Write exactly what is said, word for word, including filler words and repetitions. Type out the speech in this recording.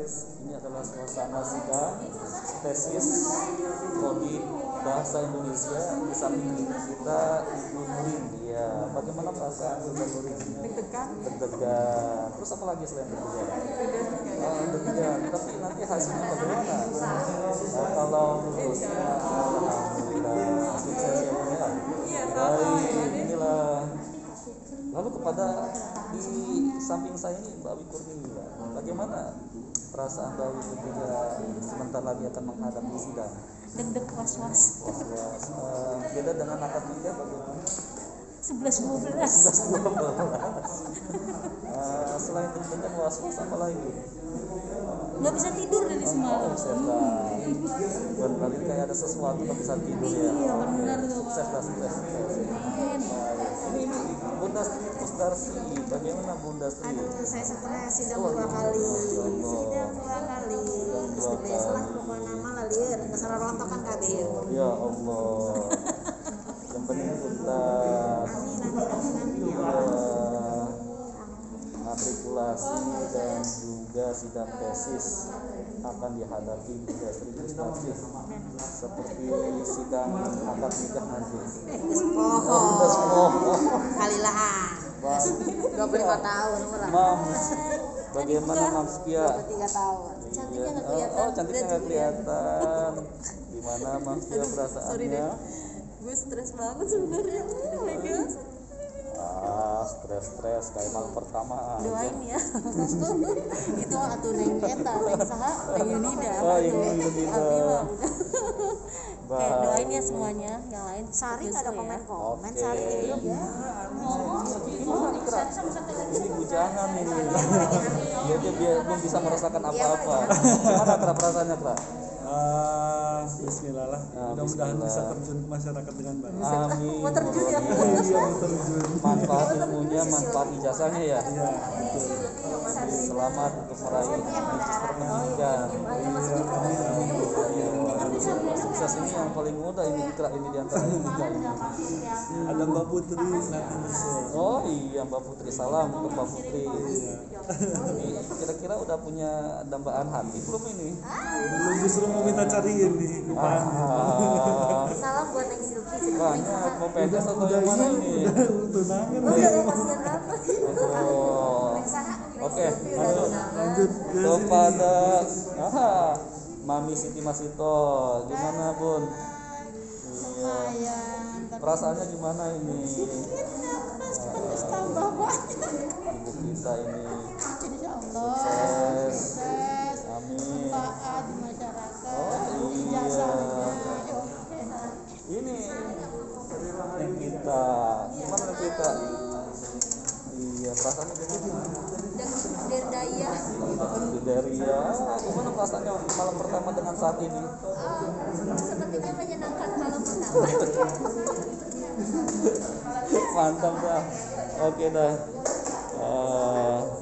Ini adalah suasana sidang tesis prodi bahasa Indonesia. Di samping kita Ibu Nurin. Ya, bagaimana perasaan Ibu Nurin? Deg-degan. Deg-degan. Terus apa lagi selain deg-degan? Oh, deg-degan. Tapi nanti hasilnya bagaimana? Nah, kalau lulus, alhamdulillah sukses ya Bu ya. Baik, inilah. Lalu kepada di samping saya ini Mbak Wikurnia, bagaimana perasaan Mbak Wikurnia sebentar lagi akan menghadapi sidang? Deg-deg was-was. Was-was. Uh, beda dengan akad nikah bagaimana? sebelas dua belas. sebelas dua belas. Uh, selain deg-degan was-was apa lagi? Nggak bisa tidur dari semalam. Oh, setan. Benar, ini kayak ada sesuatu nggak bisa tidur ya. Iya, benar tuh. Sukses dah, sukses. Ini ini Bunda Sri Kusdarsi, bagaimana Bunda Sri? Aduh, saya stres sidang dua kali. Sidang dua kali. Terus dibesalah pokoknya nama lalir, nggak salah rontokan kabeh. Ya Allah. Yang penting tuntas. Amin, amin, amin, amin ya Ya, Allah. matrikulasi dan juga sidang tesis akan dihadapi Bunda Sri Kusdarsi seperti sidang akad nikah nanti. Eh, geus poho. Udah semua. Kalilah. dua puluh lima tahun orang. Mams, bagaimana Mams Pia? dua puluh tiga tahun. Cantiknya nggak Oh, kelihatan. oh, cantiknya nggak kelihatan. Gimana Mams Pia perasaannya? Gue stres banget sebenarnya. Oh my god. Ah, stres-stres kayak malam pertama aja. Doain ya. Itu atuh neng eta, neng saha, neng Yunida. Oh, yang Yunida. Abi mah udah. Oke, Baik. doain ya semuanya. Yang lain Sari nggak ada justru ya. komen-komen, Oke. Sari ya. Gimana Ikra? Ini bujangan ini. Dia dia dia belum bisa merasakan apa-apa. Gimana Kra perasaannya Kra? Ah, bismillah lah. Ah, Mudah-mudahan bismillah. bisa terjun ke masyarakat dengan baik. Amin. Mau terjun ya? Iya, mau terjun. Manfaat ilmunya, manfaat ijazahnya ya. Iya, betul. Selamat untuk meraih register pendidikan. Sukses ini yang paling mudah ini Ikra ini diantara tiga ini. Ada Mbak Putri nanti nyusul. Oh iya Mbak Putri, salam untuk Mbak Putri. Ini kira-kira udah punya dambaan hati belum ini? Belum, justru mau minta cariin nih. Ah, Salam buat Neng Silvi. banyak mau P N S atau yang mana ini? Udah tunangan Oh, nih. udah kasihan banget. Oh. Oke, lanjut Lanjut ke sini. kepada aha, Mami Siti Masito. Gimana Bun? Iya. Perasaannya gimana ini? Tambah banyak. Ibu kita ini Insya Allah. sukses. Sukses. Amin. Manfaat di masyarakat. Oh iya. Ini yang kita. Gimana yang kita? Iya, perasaannya gimana? Dan berdaya. Di Deria, gimana perasaannya malam pertama dengan saat ini? Sepertinya menyenangkan malam pertama. Mantap dah. Oke dah. Eh,